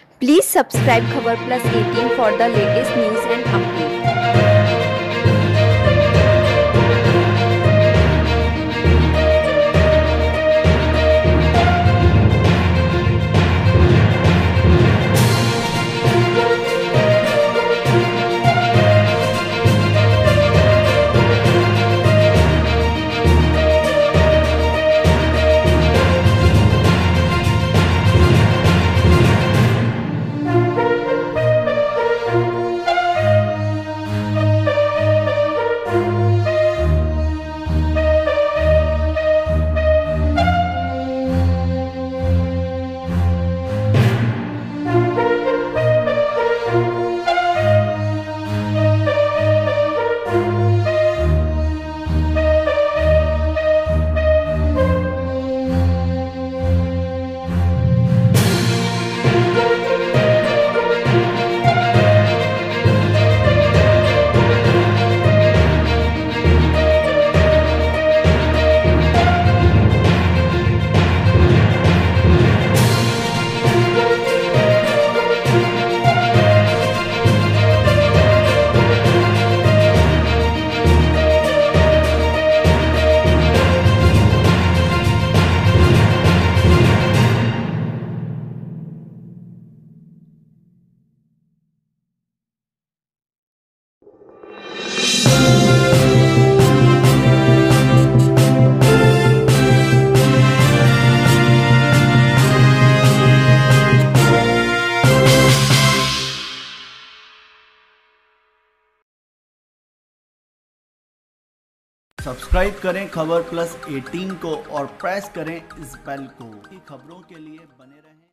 Please subscribe Khabar Plus 18 for the latest news and updates. Subscribe करें Khabar plus 18 को और press करें इस बेल को। खबरों के लिए बने रहें।